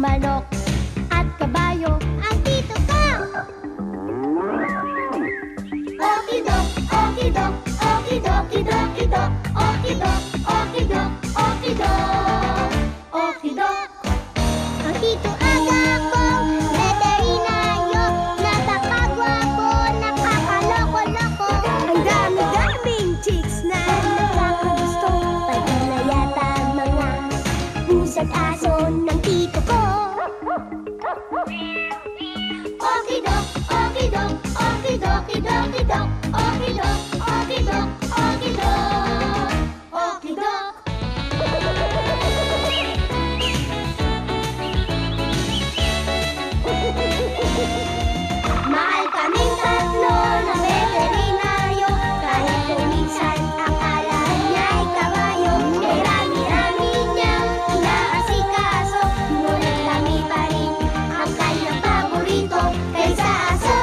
manok at kabayo ang tito ko. Okidok, okidok, okidokidokidok, okidok, okidok, okidok, okidok. Ang tito aga ko, veterinaryo, napakagwapo, nakakaloko-loko. Ang dami-daming chicks na nakakagusto, pati na yata mga pusa't aso ng tito ko. Okidok, okidok, okidokidokidok, okidok, okidok, okidok, okidok. Mahal kaming tatlo ng veterinaryo, kahit kung minsan akala niya'y kabayo. Eh rami-rami niyang inaasikaso, ngunit kami pa rin ang kanyang paborito kaysa aso.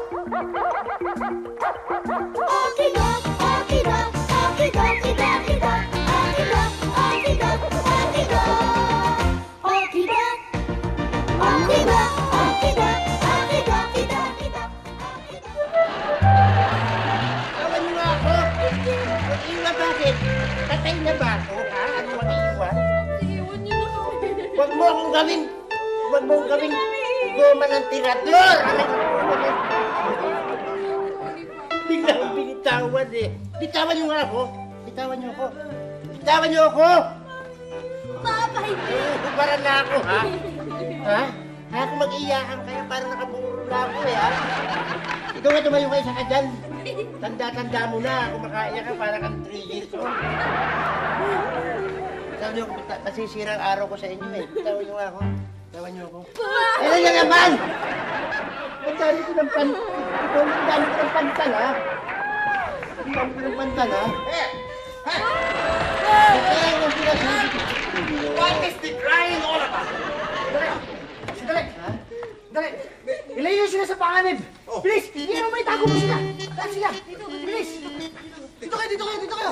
Okidok, okidok, okidokidokidok, okidok, okidok, okidok, okidok, okidok, okidok, okidokidokidok, okidok. Tawan niyo nga ako! Mag-iwan bakit? Tatay na ba ako, ha? Ano mag-iwan? Iwan niyo na kami. Huwag mo akong gawin! Huwag mo akong gawin! Goma ng tirador! Biglang binitawan eh! Bitawan niyo nga ako! Bitawan niyo ako! Bitawan niyo ako! Papa, hindi. Hubaran na ako, ha? Ha? Ha? Kung mag-iyakan kayo, parang nakaburo na ako eh, ha? Ikaw nga tumayo kayo sa kadyan. Tanda-tanda mo na. Kung makaiyak ka, parang kang 3 years old. Bitawan niyo ako. Masisira ang araw ko sa inyo eh. Bitawan niyo nga ako. Bitawan niyo ako. Ano na naman? Ang dami ko ng pan... Ikaw, ang dami ko ng pantal, ha? Ang dami ko ng pantal, ha? Kaya yung sinasabi ko. What is the crying all about? Dali! Dali! Ilayo sila sa panganib! Bilis! Hindi naman may tago mo sila! Saan sila? Bilis! Dito kayo! Dito kayo! Dito kayo!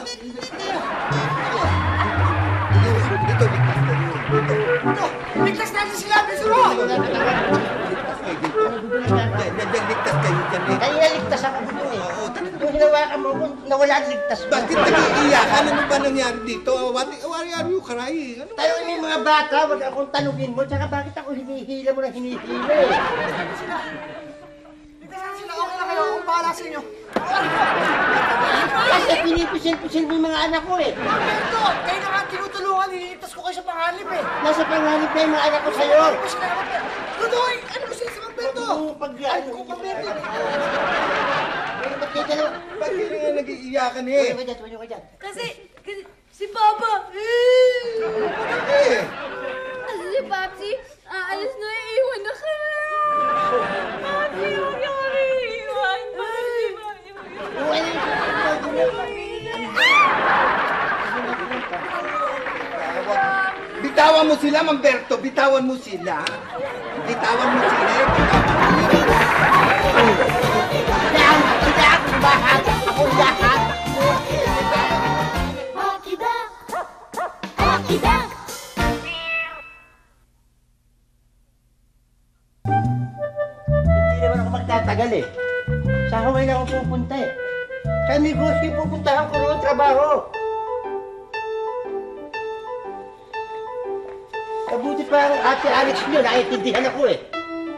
Dito! Ligtas natin sila! Bilis mo! Ligtas kayo dyan eh. Kaya ligtas ako dito eh. Kung hinawakan mo, nawala ang ligtas ko. Bakit nag-iiyakan? Ano ba nangyari dito? Why are you crying? Ano ba? Tayo yung mga bata, wag akong tanugin mo, tsaka bakit ako hinihila mo ng hinihila eh? Ligtas sila! Okay na kayo! Akong bahala sa inyo! Kasi pinipisil-pisil mo yung mga anak ko eh. Mamberto! Kayo na nga tinutulungan! Nililigtas ko kayo sa panganib eh! Nasa panganib na yung mga anak ko sa'yo. Tudoy! Ano ba sila sa Mamberto? Pag-ano ko, Mamberto! ba't kayo dalawa? Ba't kayo nga nag-iiyakan eh? Tumayo ka dyan. Kasi si Papa. Eh! Kasi si Papsi, aalis na iiwan na kami. Papsi, huwag niyo kami iiwan. Bitawan mo sila, Mamberto! Bitawan mo sila! Bitawan mo sila! Sila akong bahat. Akong lahat. Okidok, okidok. Hindi naman ako magtatagal eh. Sa Hawaii na ako pupunta eh. Sa negosyo pupuntahan ko roon trabaho. Kabuti pa ang ate Alex nyo, naiintindihan ako eh.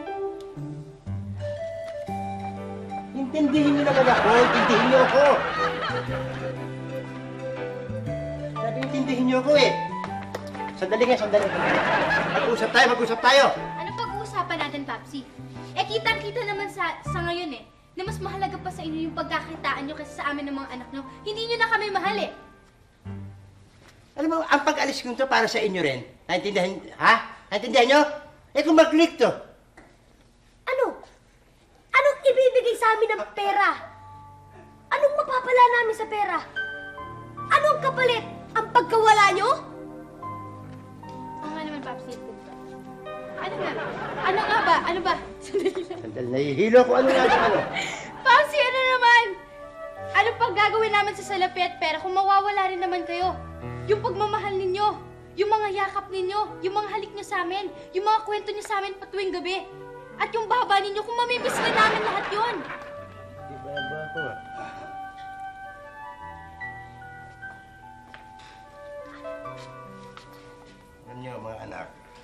Intindihin nyo naman ako, intindihin nyo ako. Sabi, intindihin nyo ako eh. Sandali nga, sandali. Mag-usap tayo. Ano pag-uusapan natin, Papsi? Eh, kitang-kita naman sa ngayon eh, na mas mahalaga pa sa inyo yung pagkakitaan nyo kaysa sa amin ng mga anak nyo. Hindi nyo na kami mahal eh. Alam mo, ang pag-alis ko to para sa inyo rin. Naintindihan, ha? Naintindihan nyo? Eh kung mag-click to. Ano? Anong ibibigay sa amin ng pera? Anong mapapala namin sa pera? Anong kapalit? Ang pagkawala nyo? Ang nga naman, Papsi. Ano nga? Ano nga ba? Ano ba? Sandali lang. Sandali, nahihilo ko ano nga sa ano. Papsi, ano naman? Ano pag gagawin namin sa salapi at pera kung mawawala rin naman kayo? Yung pagmamahal ninyo. Yung mga yakap ninyo, yung mga halik nyo sa amin, yung mga kwento nyo sa amin patuwing gabi. At yung baba ninyo, kung mamimiss ka namin lahat yun. Di ba ako? Alam niyo, mga anak,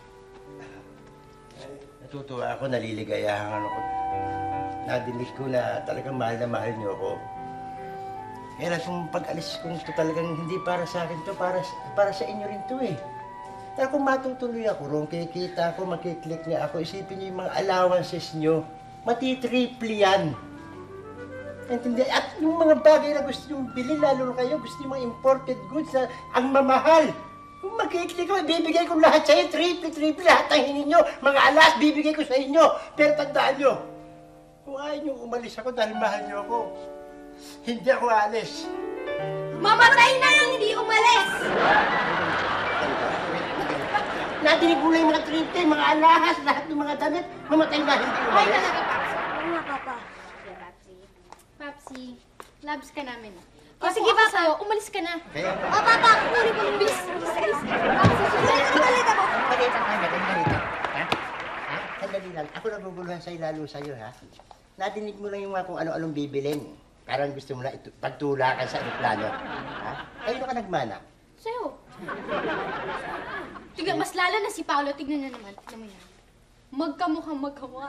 natutuwa ako, naliligayahan ako. Nadinig ko na talagang mahal na mahal niyo ako. Kaya kung pag-alis ko nito talagang hindi para sa akin to, para sa inyo rin to eh. Kaya kung matutuloy ako ron, kikita ako, makiklik niya ako, isipin niyo yung mga allowances niyo, matitriple yan. Intindihan? At yung mga bagay na gusto niyong bilhin, lalo na kayo, gusto niyo mga imported goods na ang mamahal. Kung makiklik ko, bibigay ko lahat sa'yo, triple, lahat ang hinin niyo. Mga alas, bibigay ko sa inyo. Pero tandaan niyo, kung ayaw niyo umalis ako dahil mahal niyo ako, hindi ako alis. Mamatay na lang hindi umalis! Nadinig mo na yung mga triple, mga alahas, lahat ng mga damit, mamatay na hindi Ay, umalis. talaga, Papsi. Oo nga, Papa. Papsi, loves ka namin. O sige, Papa, sa'yo, umalis ka na. Kaya, O, Papa, kukunin ko ng bis. Papsi, susunod ako. Balita ka, balita. Ha? Ha? Sandali lang. Ako naguguluhan sa'yo, lalo sa'yo, ha? Nadinig mo lang yung mga kung ano-anong bibilin. Parang gusto mo na pagtulakan sa aeroplano. Ha? Kayo ka nagmana. Sa'yo. Tignan, mas lalo na si Paolo. Tignan na naman. Tignan mo yan. Magkamukhang magkawa.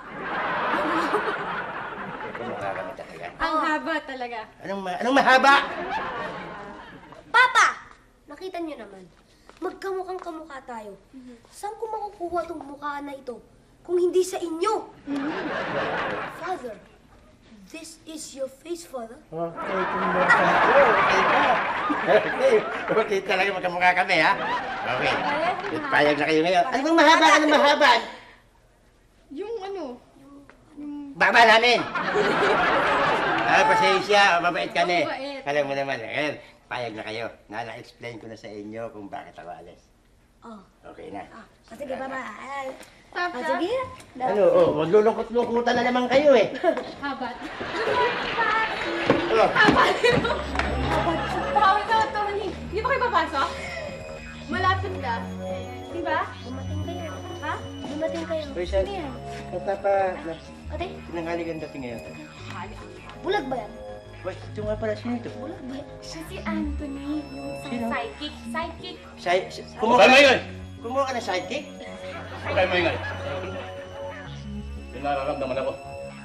Kumukha kami talaga. Ang haba talaga. Anong mahaba? Papa! Nakita niyo naman. Magkamukhang kamukha tayo. Saan ko makukuha tong mukha na ito kung hindi sa inyo? Father, this is your face, Father. Okay, kumukha. Okay ka. Okay talaga magkamukha kami, ha? Okay. Payag na kayo ngayon. Ano bang mahaba? Anong mahaba? Yung ano, Baba namin! Pasensya, mabait ka na eh. Mabait. Alam mo naman, ngayon, payag na kayo. Na-explain ko na sa inyo kung bakit ako alis. Oh. Okay na. Sige, Papa. Papa, Sige. Ano, maglulungkot-lungkutan na naman kayo eh. haba. Oh, Haba nito. Paolo, Tony. Hindi ba kayo papasok? Malapit ka. Diba? Dumating kayo. Ha? Dumating kayo. Rizal, Ano yan? Ate, tinanghali ang dating ngayon. bulag ba yan? Wait, ito nga pala, sino ito? Bulag ba yan? Siya si Anthony, yung Sino? sidekick. Sidekick. Kumuha Huwag kayo maingay! Kumuha ka ng sidekick? Huwag kayo maingay! May nararamdaman ako.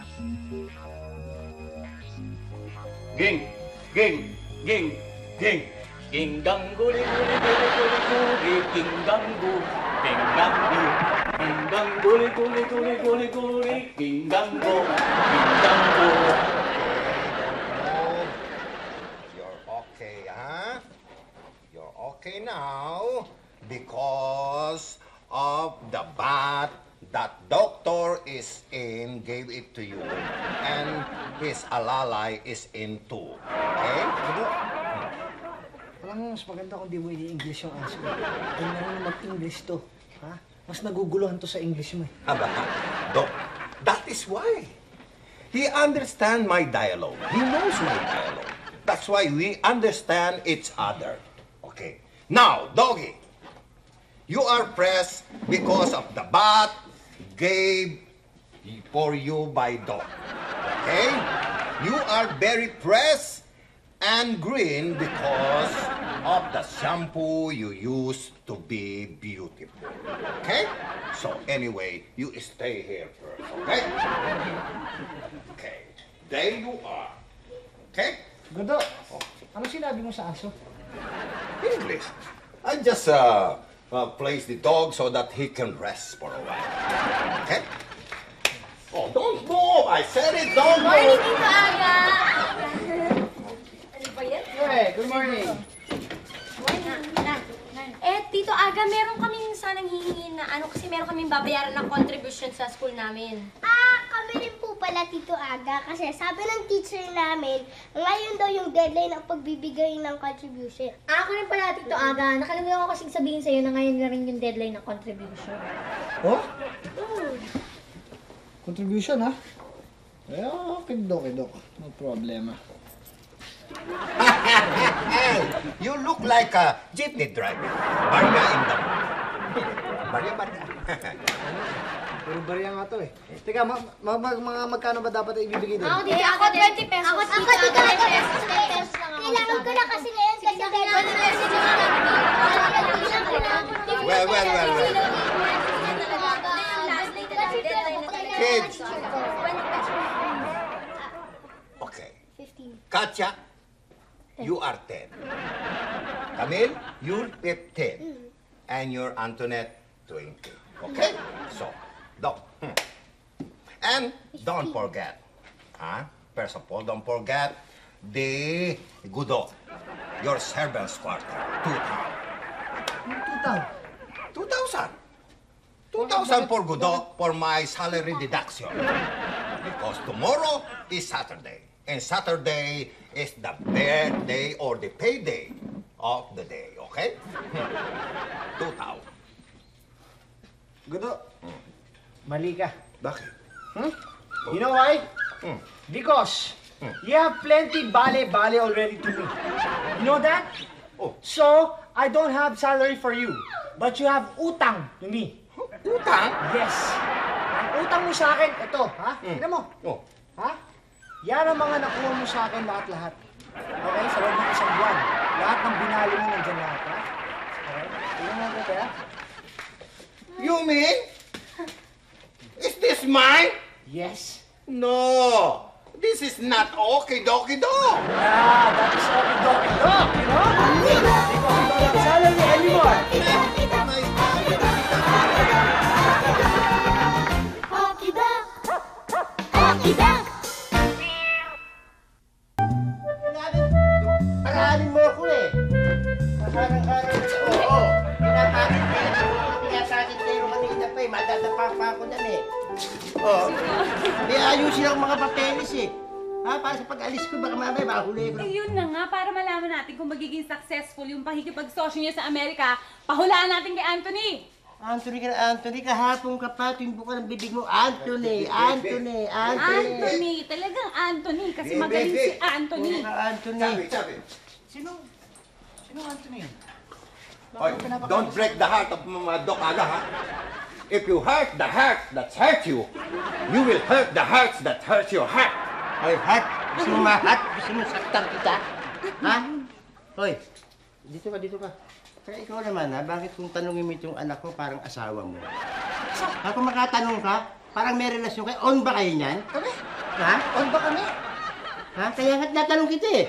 Ging! Ging! Ging! Ging! Ging danggu li guli guli guli guli ging danggu ging danggu ging danggu li guli guli guli guli ging danggu ging danggu. Oh, you're okay, huh? You're okay now because of the bath that doctor is in gave it to you and his alalay is in too. Okay? Alam mo, mas maganda kung di mo ini-English yung aso. Ay na mag-English to. Ha? Mas naguguluhan to sa English mo eh. Aba, Doc, that is why. He understands my dialogue. He knows my dialogue. That's why we understand each other. Okay. Now, Doggy, you are pressed because of the bath gave for you by Doc. Okay? You are very pressed and green because of the shampoo you use to be beautiful. Okay? So anyway, you stay here first, okay? Okay. There you are. Okay? Godo, ano sinabi mo sa aso? English. I just place the dog so that he can rest for a while. Okay? Oh, don't move! I said it, don't Morning, move! Tito Aga! Ano ba yan? Hey, good morning. Tito Aga, meron kaming sanang hihingin na kasi meron kaming babayaran ng contribution sa school namin. Kami rin po pala, Tito Aga, kasi sabi ng teacher namin, ngayon daw yung deadline ng pagbibigay ng contribution. Ako rin pala, Tito Aga. Nakalimutan ko kasing sabihin sa'yo na ngayon na rin yung deadline ng contribution. Oh? Contribution, ha? Eh, okay, Dok. No problema. Hey, you look like a jeepney driver. Barya in the Barya. Puro barya nga to eh. Teka, mga magkano ba dapat ibibigay doon? Ako, tita, ako 20 pesos. Ako, tita, 20 pesos lang ako. Kailangan ko na kasi ngayon kasi kailangan ko Well. Kids. Okay. 15. Katya, you are 10. Camille, you're 15. And you're Antoinette, 20. Okay? So, and don't forget, first of all, don't forget the Gudo, your servant's quarter, 2,000. 2,000 for Gudo for my salary deduction. Because tomorrow is Saturday. And Saturday is the birthday or the payday of the day, okay? 2,000. Gudo, mali ka. Bakit? You know why? Hmm. Because you have plenty bale already to me. You know that? Oh. So, I don't have salary for you. But you have utang to me. Utang? Yes. Ang utang mo sa akin, ito, ha? Tignan mo. Oh. Ha? Yan ang mga nakuha mo sa akin lahat-lahat. Okay? Sa loob ng isang buwan. Lahat ng binali mo nandiyan lahat, ha? Okay? Tignan mo ito, kaya? You mean? Is this mine? Yes. No. This is not okie-dokie do. Yeah, that is okay, dog. Dog, you know? You don't have salary anymore. Parahanin mo ako eh. Parang-araw na oo. Pinapakit kayo na ako. Pinapakit kayo kanina pa eh. Madadapa pa ako nan eh. Oo. Hindi ayusin ang mga papeles eh. Ha? Para sa pag-alis ko, baka mamaya mahuli ko. Yun na nga, para malaman natin kung magiging successful yung pakikipagsosyo niya sa Amerika, pahulaan natin kay Anthony! Anthony, kahapon ka pa, timbo ka ng bibig mo. Anthony. Anthony! Talagang Anthony, kasi magaling si Anthony. Anthony. Sabi. Sino Anthony? Oy, don't break the heart of mga dok aga, ha? If you hurt the heart that hurt you, you will hurt the hearts that hurt your heart. Hoy, hat. Gusto mo mahat? Gusto mo saktan kita? Ha? Hoy, dito ka. Kaya ikaw naman ha, bakit kung tanongin mo itong anak ko parang asawa mo? Ha, kung makatanong ka, parang may relasyon kayo, on ba kayo niyan? Kami? Ha? On ba kami? Ha? Kaya nga't natanong kita eh.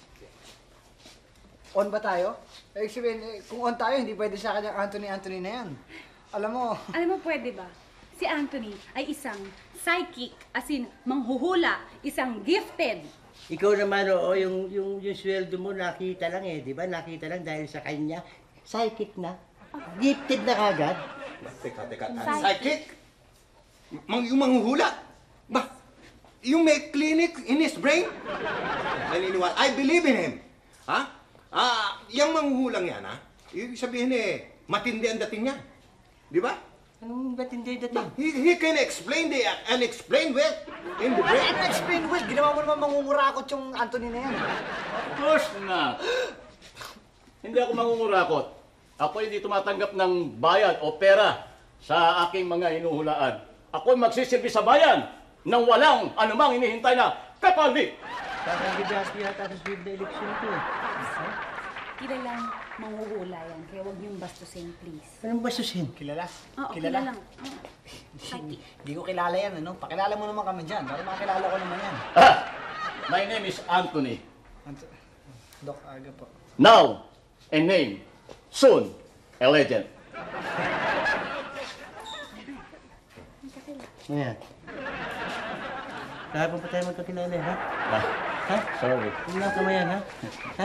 On ba tayo? Ibig sabihin, kung on tayo, hindi pwede sa kanya Anthony na yan. Alam mo, Pwede ba? Si Anthony ay isang psychic, as in, manghuhula, isang gifted. Ikaw naman, oo, yung sweldo mo nakita lang eh, di ba? Nakita lang dahil sa kanya, psychic na. Gifted na kagad. Teka. Psychic? Yung manghuhula? Ba? Yung may clinic in his brain? Naniniwala. I believe in him. Ha? Yung manghuhulang yan, ha? Ibig sabihin eh, matindi ang dating niya. Di ba? Anong ba't hindi dating? He can explain the unexplained well in the brain. explain well, ginawa mo naman mangungurakot yung Anthony na yan. Of course not. Hindi ako mangungurakot. Ako hindi tumatanggap ng bayad o pera sa aking mga hinuhulaan. Ako magsisilbi sa bayan nang walang anumang inihintay na kapaldi. Parang gigaspi yata sa swib na eleksyon ko eh. Kilalang manghuhula yan, kaya huwag niyong bastusin, please. Anong basusin? Kilala? Oo, kilalang. Psychic. Hindi ko kilala yan, ano? Pakilala mo naman kami dyan. Para makilala ko naman yan. My name is Anthony. Dok, aga po. Now, a name. Soon, a legend. Ayan. Kahapon pa tayo magkakilala, ha? Ha? Sorry. Huwag na kamayan, ha? Ha?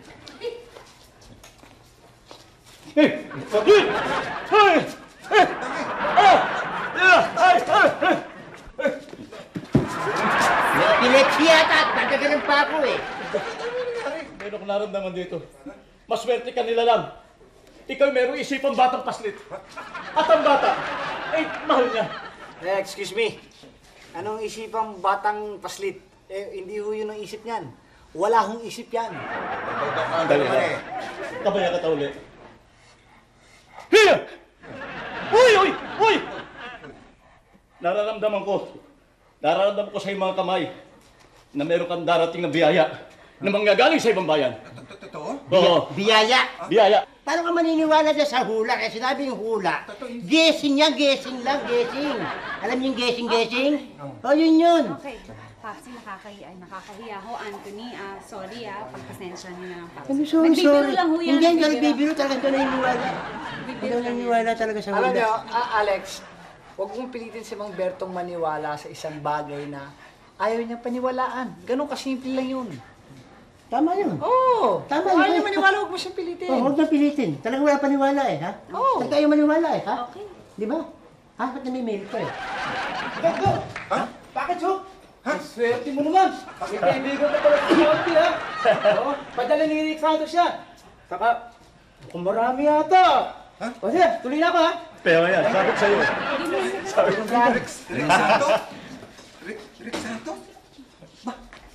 Epilepsy yata! Pagkagalan pa ako eh! Meron akong naramdaman dito. Maswerte ka nila lang. Ikaw merong isipang batang paslit. At ang bata, ay mahal niya. Excuse me. Anong isipang batang paslit? Hindi ho yun ang isip niyan. Wala akong isip yan. Dali na. Kabaya ka uli. Hiya! Uy! Uy! Uy! Nararamdaman ko sa iyong mga kamay na meron kang darating na biyaya na manggagaling sa ibang bayan. Totoo? Oo. Biyaya. Biyaya. Paano ka maniniwala dyan sa hula? Kasi sinabi yung hula, guessing yan, guessing lang, guessing. Alam niyo yung guessing? Oh, yun. Okay. Papsi, nakakahiya ho, Anthony. Sorry pagpasensya niyo na lang, Papsi. Ano, sorry. Nagbibiro lang ho yan. Hindi yan, nagbibiro talaga. Ito naniniwala. Ito naniniwala talaga sa hula. Alam niyo, Alex, huwag mong pilitin si Mang Bertong maniwala sa isang bagay na ayaw niyang paniwalaan. Ganun kasimple lang yun. Tama yun. Oo! Tama Kung yun. ayaw niya maniwala, huwag mo siyang pilitin. Oh, huwag na pilitin. Talagang wala paniwala eh, ha? Oo. Huwag tayo maniwala eh, ha? Okay. Di ba? Ha? Ba't na may mail ka eh? Gago! Ha? Bakit, Jo? Ha? Swerte mo naman! Kaibigan ka pala sa Shorty, ha? Oo, padala ni Rick Santos yan. Saka, kung marami yata. Ha? O sige, tuloy na ako, ha? Pero yan, sabi ko sa'yo. Rick Santos? Rick Santos? Ba?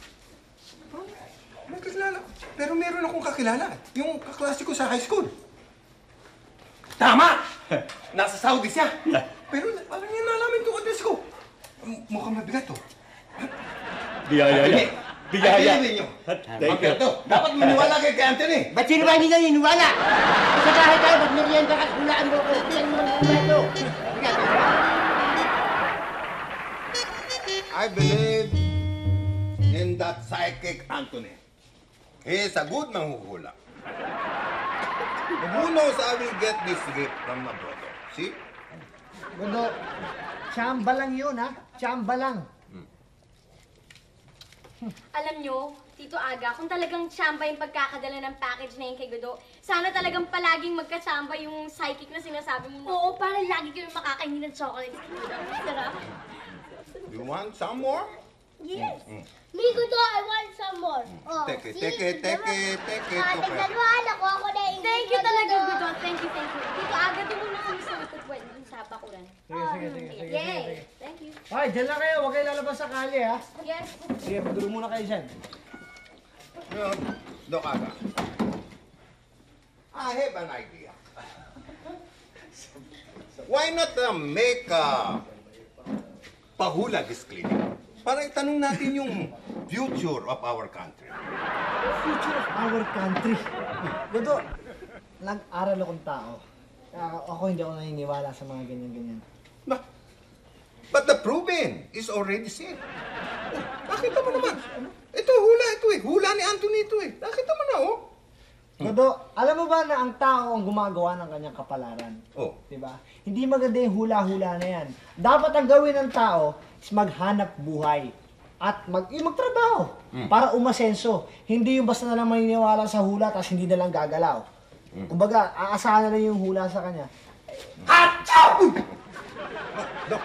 May kakilala. Pero meron akong kakilala. Yung kaklase ko sa high school. Tama! Nasa Saudi siya. Pero alam niya nalaman itong address ko. Mukhang mabigat to. Biyaya yan. Biyaya. Ay, niyo. Thank you. Dapat maniwala kay Anthony. Ba't sino ba hindi naniniwala? Sa kahit tayo, ba't merienda ka, hulaan mo ko. Hulaan mo ng hula ito. I believe in that psychic Anthony. He is a good manghuhula. Who knows I will get this gift from my brother. See? Gundo, tsamba lang yun, ha? Tsamba lang. Alam nyo, Tito Aga, kung talagang tsamba yung pagkakadala ng package na yun kay Godo, sana talagang palaging magkatsamba yung psychic na sinasabi mo. Oo, para lagi kayo makakainin ng chocolate. Sarap. You want some more? Yes. Migo to, I want some more. Oh, Take it, see? take it, take Diba? it, take it. Ah, Okay. nagdalawan ako na yung Thank you talaga, Godo. Thank you. Tito Aga, doon na kami sa likod pwede dun sa bakuran. Sige. Yay! Thank you. Ay, dyan lang kayo. Huwag kayo lalabas sa kali, ha? Yes. Sige, madulo muna kayo dyan. Doc Aga. I have an idea. Why not make a pahula this clinic? Para itanong natin yung future of our country. Future of our country. Gundo, nag-aral akong tao. Ako hindi ako naniniwala sa mga ganyan-ganyan. But the proven is already seen. Nakita mo naman. Ito, hula ito eh. Hula ni Anthony ito eh. Nakita mo na oh. Gundo, alam mo ba na ang tao ang gumagawa ng kanyang kapalaran? Oh. Diba? Hindi maganda yung hula-hula na yan. Dapat ang gawin ng tao is maghanap buhay at magtrabaho para umasenso. Hindi yung basta na lang maniniwala sa hula tapos hindi na lang gagalaw. Kumbaga, aasahan na lang yung hula sa kanya. Doc,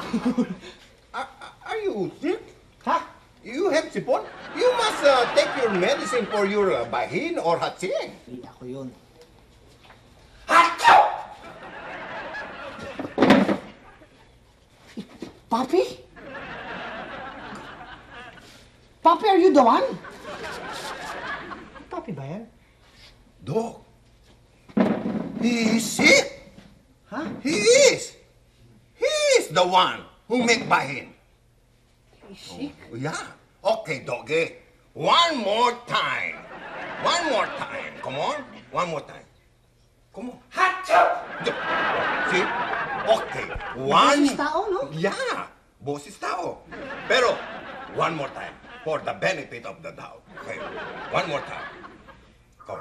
are you sick? Ha? You have sipon? You must take your medicine for your bahin or hatsing. Hindi ako yun. Papi? Papi, are you the one? Papi ba yan? Doc, he is sick. Ha? He is. He is the one who make bahin. He's sick? Oh, yeah. Okay, doggy. One more time. One more time. Come on. One more time. Come on. See? Okay. One. Boses tao, no? Yeah. Boses tao. Pero, one more time. For the benefit of the doubt. Okay. One more time. Go.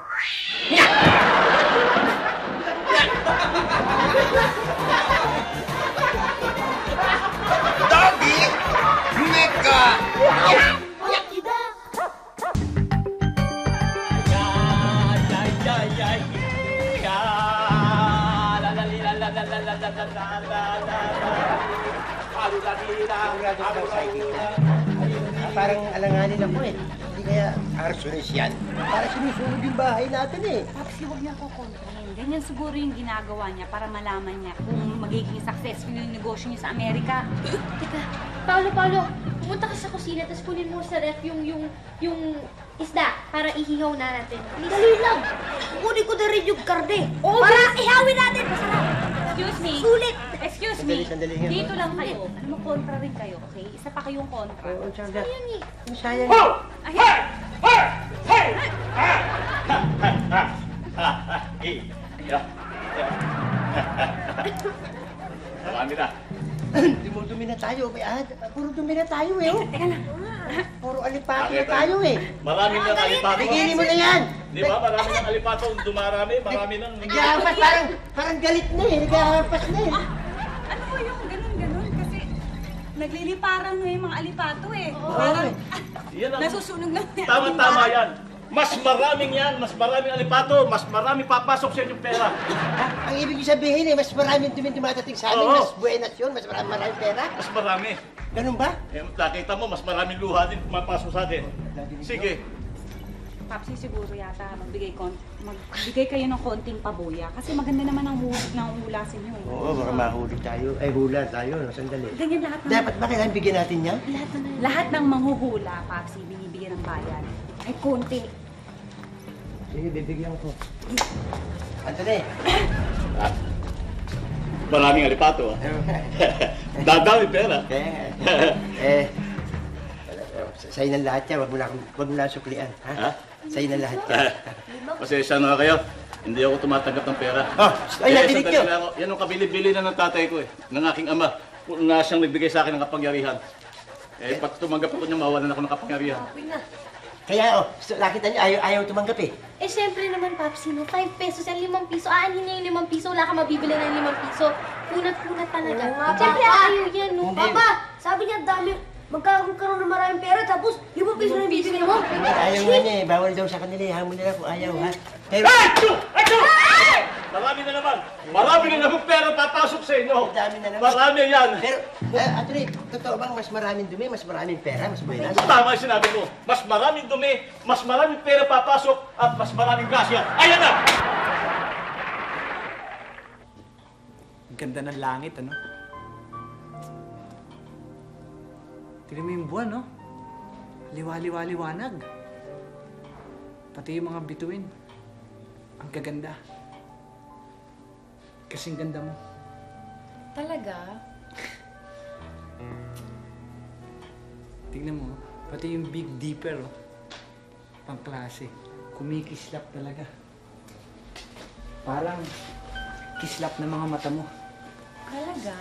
Doggy! Mika! Parang alanganin ako eh. Hindi kaya arsonis yan? Para sinusunod yung bahay natin eh. Papsi, huwag niya ako kontrahin. Ganyan siguro yung ginagawa niya para malaman niya kung magiging successful yung negosyo niya sa Amerika. Teka, Paolo, pumunta ka sa kusina, tapos kunin mo sa ref yung isda para ihihaw na natin. Dali lang. Kukunin ko na rin yung karne. Para ihawin natin. Masarap. Excuse me. Sulit. Excuse me. Sandali nga. Dito lang kayo. Alam mo, kontra rin kayo, okay? Isa pa kayong kontra. Oo, Charla. Ang sayang. Ayan. Marami na. Dumi na tayo. Puro dumi na tayo eh. Oh. Teka lang. Puro alipato na tayo eh. Marami ng alipato. Bigyan mo na yan. Di ba? Marami ng alipato. Dumarami. Marami ng... Naghahampas parang galit na eh. Naghahampas na eh. Ano po yung ganun-ganun? Kasi nagliliparan na yung mga alipato eh. Oo, Parang eh. Yan ang... nasusunog lang yung Tama-tama yan. Mas maraming yan. Mas maraming alipato. Mas maraming papasok sa inyong pera. Ang ibig sabihin eh, mas maraming dumi dumadating sa amin. Oo. Mas buenas yun. Mas maraming pera. Mas marami. Ganun ba? Eh, nakita mo, mas maraming luha din pumapasok sa atin. Sige. Papsi, siguro yata magbigay kayo ng konting pabuya. Kasi maganda naman ang hula sa inyo. Oo, baka mahuli tayo. Ay, hula tayo. No? Sandali. Ganyan lahat ng... Dapat ba kailangan bigyan natin yan? Lahat ng manghuhula, Papsi, binibigyan ng bayan. Ay, konti. Sige, bibigyan ko. Anthony. Maraming alipato. Dadami pera. Sa'yo na lahat yan. Wag mo na suklian. Ha? Sa'yo na lahat yan. Pasensya na kayo. Hindi ako tumatanggap ng pera. Oh, ay, natinig nyo. sandali lang ako. Yan ang kabili-bili na ng tatay ko eh. Ng aking ama. Kung na siyang nagbigay sa akin ng kapangyarihan. Eh, pag tumanggap ako niya, mawalan ako ng kapangyarihan. Kaya, nakita niyo, ayaw tumanggap eh. Eh, syempre naman, Papsi, no? 5 pesos yan, 5 piso. Aanhin niya yung 5 piso. Wala ka mabibili ng 5 piso. Punat-punat talaga. Syempre, ayaw yan, no? Hindi. Papa, sabi niya dami. Magkakaroon ng maraming pera tapos 5 piso na yung bibili mo. Ayaw nga niya eh. Bawal daw sa kanila eh. Hamon nila kung ayaw ha. Pero, Marami na naman! Marami na naman pera papasok sa inyo! ang dami na naman. Marami yan! Pero, Anthony, totoo bang mas maraming dumi, mas maraming pera, mas buenas? Tama yung sinabi mo. Mas maraming dumi, mas maraming pera papasok, at mas maraming grasya. Ayan na! Ang ganda ng langit, ano? Tignan mo yung buwan, no? Liwa-liwa-liwanag. Pati yung mga bituin. Ang gaganda. Kasing ganda mo. Talaga? Tignan mo, pati yung Big Dipper, oh. Pangklase. Kumikislap talaga. Parang kislap ng mga mata mo. Talaga?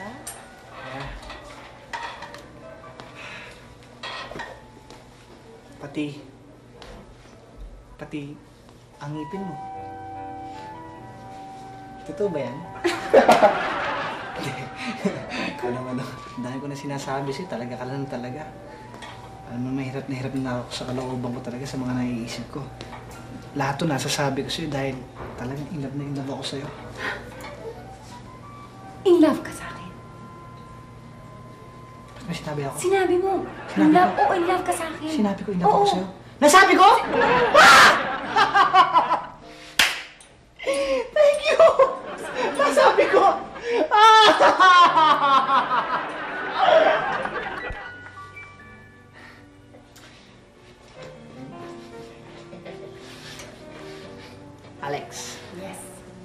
Pati ang ngipin mo. Totoo ba yan? Ikaw naman, ang dami ko na sinasabi sa'yo, talaga ka lang talaga. Alam mo, mahirap na ako sa kalooban ko talaga sa mga naiisip ko. Lahat to nasasabi ko sa'yo dahil talagang in love ako sa'yo. In love ka sa akin? May sinabi ako? Sinabi mo. Sinabi In love? ko. Oo, in love ka sa akin. Sinabi ko in love Oo. ako sa'yo? Nasabi ko? Thank you! Nasabi ko! Alex. Yes.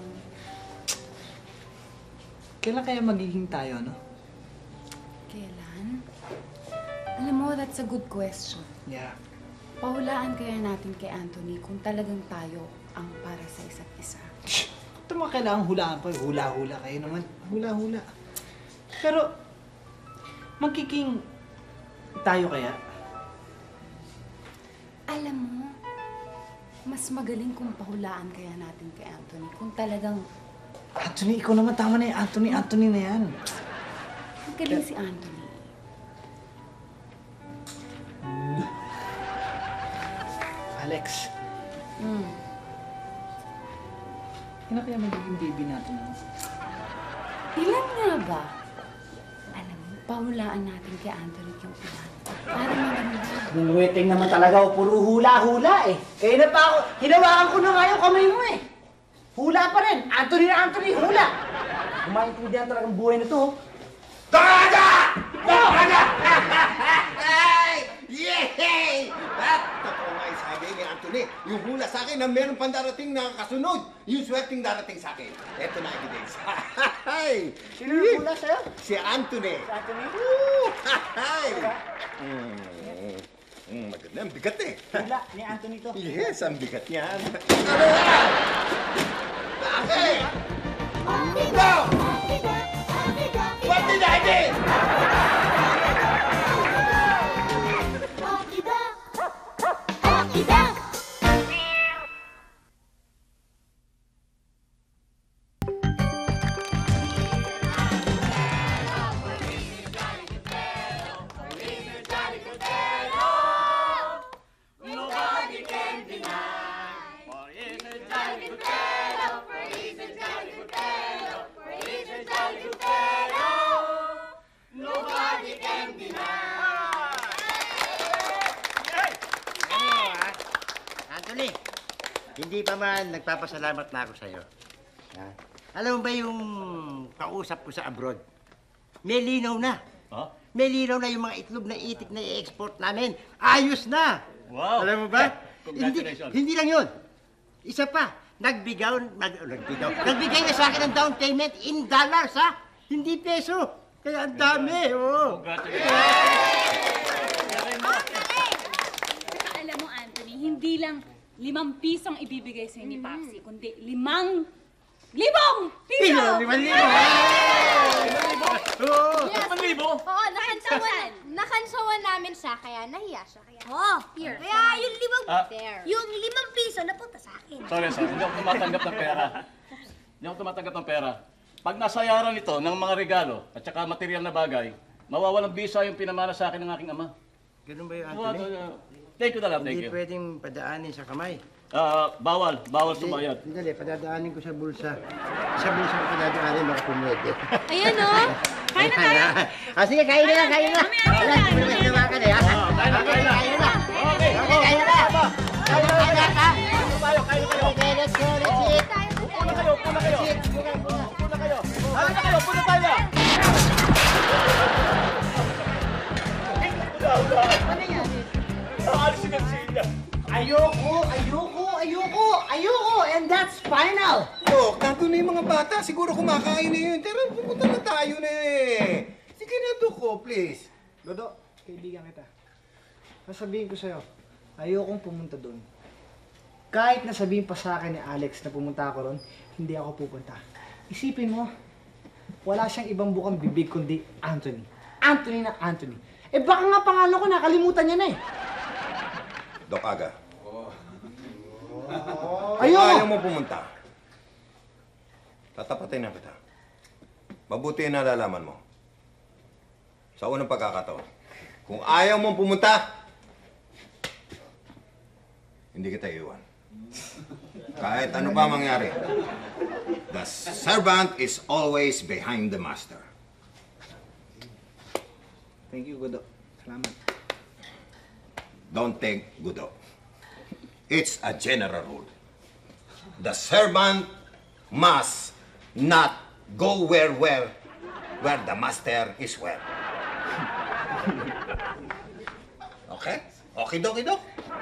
Kailan kaya magiging tayo, no? Kailan? Alam mo, that's a good question. Yeah. Pahulaan kaya natin kay Anthony kung talagang tayo ang para sa isa't isa. Ito mga kailangang hulaan pa. Hula-hula kayo naman. Hula-hula. Pero, magiging tayo kaya? Alam mo, mas magaling kung pahulaan kaya natin kay Anthony kung talagang Anthony, ikaw naman. Tama na yan. Anthony na yan. magaling si Anthony. Alex, kailan kaya magiging baby natin? No? Ilan nga ba? Alam mo, pahulaan natin kay Anthony yung ilan. Parang maganda. Nungweting naman talaga ako, puro hula-hula eh. Kaya na pa ako, hinawakan ko na nga yung kamay mo eh. Hula pa rin. Anthony na Anthony, hula. Kumaintindihan talagang buhay na to. Dokaga! Dokaga! Yay! At totoo nga yung sabi ni Anthony, yung hula sa akin na meron pang darating na kasunod, yung swerteng darating sa akin. Eto na evidence. Sino yung hula sa'yo? Si Anthony. Si Anthony? Maganda, ang bigat eh. Hula ni Anthony to. Yes, ang bigat niyan. Okay! Go! What did I do? Anthony, hindi pa man nagpapasalamat na ako sa'yo. Alam mo ba yung kausap ko sa abroad? May linaw na. Ha? May linaw na yung mga itlog na itik na i-export namin. Ayos na! Wow! Alam mo ba? Congratulations. Hindi lang yun. Isa pa, nagbigay na sa akin ng down payment in dollars, ha? Hindi peso. Kaya ang dami, oh. Saka alam mo, Anthony, hindi lang 5 piso ang ibibigay sa'yo ni Papsi, kundi 5,000 piso! 5,000! Oo, nakansawan namin siya, kaya nahiya siya. Kaya, here. Kaya yung There. yung 5 piso napunta sa akin. Sorry, hindi ako tumatanggap ng pera. Hindi ako tumatanggap ng pera. Pag nasayaran ito ng mga regalo at saka material na bagay, mawawalang bisa yung pinamana sa akin ng aking ama. Ganun ba yung Anthony? Thank you na lang, thank Hindi you. pwedeng padaanin sa kamay. Bawal sumayad. Hindi, padadaanin ko sa bulsa. Sa bulsa ko padadaanin, baka pumwede. Ayan, oh. Kain na tayo! Sige, kain na lang, kain na. Kain na, Kain na, kain na. Kain na. Kain na. Okay, Okay, kain na. Kain na, kain na. kain kayo. Okay, let's go, let's eat. Puna kayo. Puna kayo. Puna tayo. Ano yan? Aalisin ang siya. Ayoko, and that's final. Oh, kanto na yung mga bata. Siguro kumakain na yun. Pero pumunta na tayo na eh. Sige na, Duko, please. Godo, kaibigan kita. Sasabihin ko sa'yo, ayokong pumunta doon. Kahit nasabihin pa sa akin ni Alex na pumunta ako ron, hindi ako pupunta. Isipin mo, wala siyang ibang bukang bibig kundi Anthony. Anthony na Anthony. Eh baka nga pangalan ko, nakalimutan niya na eh. Dok Aga. Ayoko! Ayaw mo pumunta. Tatapatin na kita. Mabuti na nalalaman mo. Sa unang pagkakataon, kung ayaw mong pumunta, hindi kita iwan. Kahit ano pa mangyari, the servant is always behind the master. Thank you, Godo. Salamat. Don't take Gudo. It's a general rule. The servant must not go where the master is where. Okay? Okay, Dok?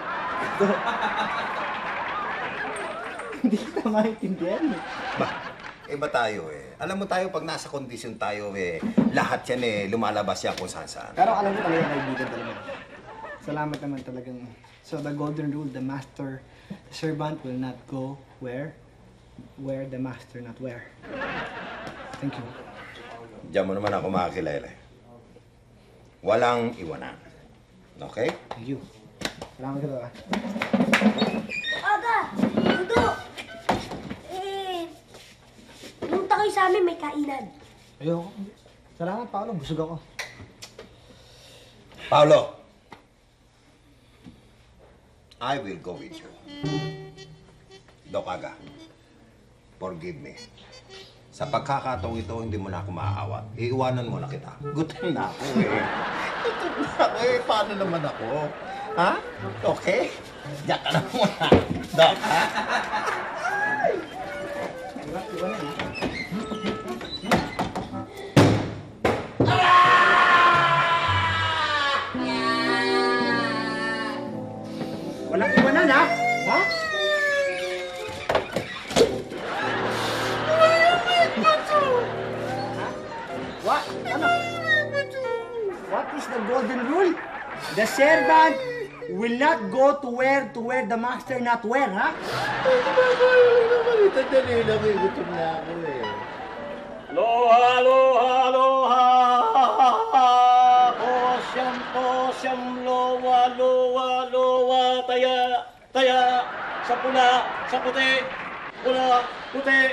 Hindi kita maintindihan eh. Iba tayo eh. Alam mo tayo, pag nasa kondisyon tayo eh, lahat yan eh, lumalabas yan kung saan-saan. Pero alam ko talaga kaibigan talaga. Salamat naman talagang. So the golden rule, the servant will not go where the master not where. Thank you. Diyan mo naman ako makakilala. Walang iwanan. Okay? Thank you. Salamat ka ba? Aga! Dudo! Pumunta kayo sa amin, may kainan. Ayoko. Salamat, Paolo. Busog ako. Paolo, I will go with you. Dok Aga, forgive me. Sa pagkakataong ito, hindi mo na ako maaawat. Iiwanan mo na kita. Gutom na ako eh. Gutom na ako eh. Paano naman ako? Ha? Okay? Diyan ka na muna. Doc, ha? Walang iwanan, ha? Ha? What? Ano? What is the golden rule? The servant will not go to where the master not wear, ha? Dali lang eh. Gutom na ako eh. Aloha, aloha, aloha. Posyam, lowa, lowa, lowa. Taya, taya. Sa pula, sa puti. Pula, puti.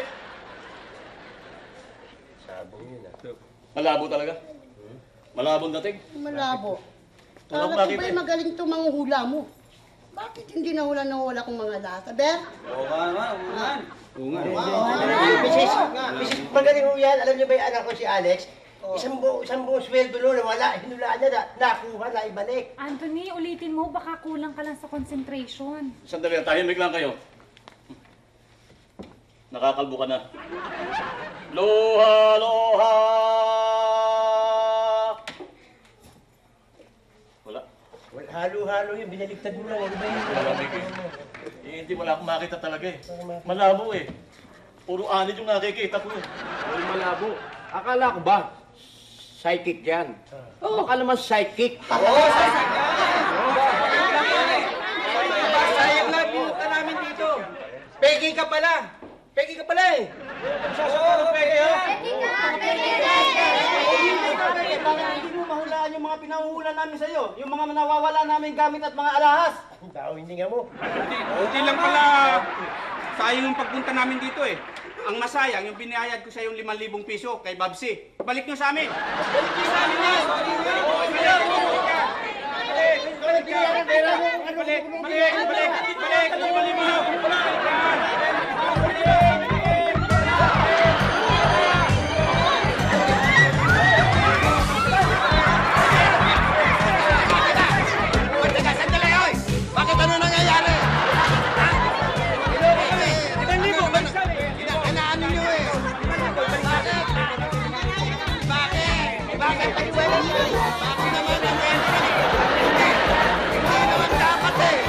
Sabong yun ah. Malabo talaga? Malabong dating? Malabo. Walang Kala ko makita ba'y eh. magaling itong mga hula mo? Bakit hindi nahula kong mga lasa, Ber? Oo nga. Mrs. Magaling ho yan. Alam niyo ba yung anak ko si Alex? Isang buong sweldo noon, wala. Hinulaan niya, nakuha na ibalik. Anthony, ulitin mo, baka kulang ka lang sa concentration. Sandali, tahimik lang kayo. Nakakalbo ka na. Aloha, aloha. Wala. Well, halo-halo yun. Binaligtad mo lang. Ano ba yun? Malamig eh. Hindi wala akong makita talaga eh. Malabo eh. Puro anid yung nakikita ko eh. Well, malabo. Akala ko ba? Psychic yan. Baka naman psychic. Sayang lang, pinunta namin dito. Peggy ka pala eh. Hindi mo mahulaan yung mga pinahuhula namin sa'yo. Yung mga nawawala namin gamit at mga alahas. Ang tao, hindi nga mo. Hindi lang pala sayang yung pagpunta namin dito eh. Ang masayang, yung binayad ko sa yung 5,000 piso kay Babsi. Balik nyo sa amin! Balik nyo sa amin yan! Bakit ano nangyayari? Inaano nyo eh. Bakit? Paliwanag nyo. Bakit naman ang hindi naman dapat eh.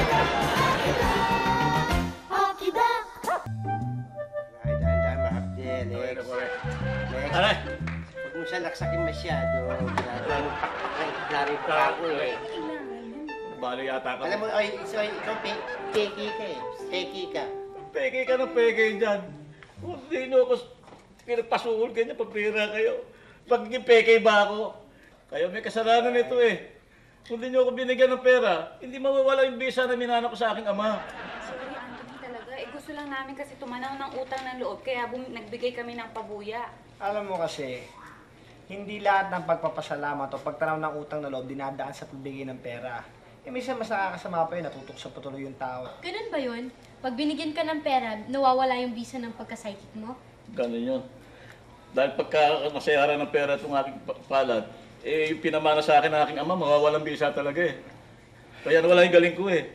Ay, dahan-dahan, mahapdi, Alex. Aray! Huwag mo siya laksakin masyado. Grabe, klaro pa ako eh. Balo yata ka. Alam mo, ay, so, ikaw, peki ka eh. Peki ka. Peke ka ng peke dyan. Hindi nyo ako pinagpasuhol ganyan, pagpira kayo. Pagiging peke ba ako? Kayo may kasalanan nito eh. Kung hindi nyo ako binigyan ng pera, hindi mawawala yung visa na minana ko sa aking ama. Sorry, Anthony, talaga. Gusto lang namin kasi tumanaw ng utang ng loob, kaya nagbigay kami ng pabuya. Alam mo kasi, hindi lahat ng pagpapasalamat o pagtanaw ng utang na loob dinadaan sa pagbigay ng pera. Eh, minsan mas nakakasama pa yun, natutok sa patuloy yung tao. Ganun ba yun? Pag binigyan ka ng pera, nawawala yung visa ng pagka-psychic mo? Ganun yun. Dahil pagka masayaran ng pera itong aking palad, eh yung pinamana sa akin ng aking ama, mawawalang visa talaga eh. Kaya nawala yung galing ko eh.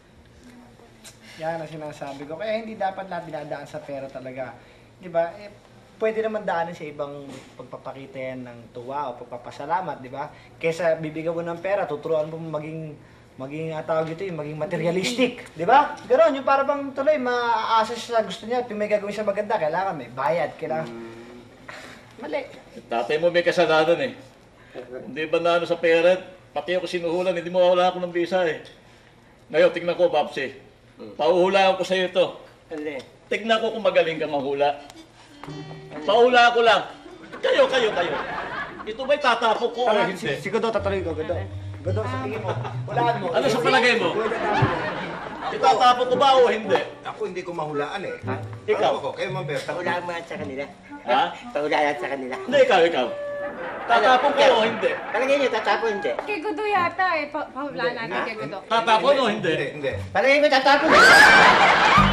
Yan ang sinasabi ko. Kaya hindi dapat lahat dinadaan sa pera talaga. Di ba? Eh, pwede naman daanin sa ibang pagpapakita yan ng tuwa o pagpapasalamat, di ba? Kesa bibigyan mo ng pera, tuturuan mo maging tawag ito yung maging materialistic, di ba? Ganon, yung para bang tuloy, maaasa siya sa gusto niya, at may gagawin siya maganda, kailangan may bayad, kailangan... Mali. Tatay mo may kasalanan eh. Hindi ba na sa pera, pati ako sinuhulan, hindi mo wala ako ng visa eh. Ngayon, tignan ko, Babsi. Pauhulaan ko sa iyo ito. Tignan ko kung magaling ka mahula. Paula ko lang. Kayo. Ito ba'y tatapok ko o hindi? Si Godo, tatuloy ko, Godo. Godo, sa tingin mo, walaan mo. Ano sa palagay mo? Itatapok ko ba o hindi? Ako hindi ko mahulaan eh. Ikaw? Ako, kayo Mamberta. Paulaan mo yan sa kanila. Ha? Paulaan yan sa kanila. Hindi, ikaw. Tatapok ko o hindi? Palagay niyo, tatapon hindi. Kay Gudo yata eh. Pahulaan natin kay Gudo. Tatapon o hindi? Hindi. Palagay ko, tatapon.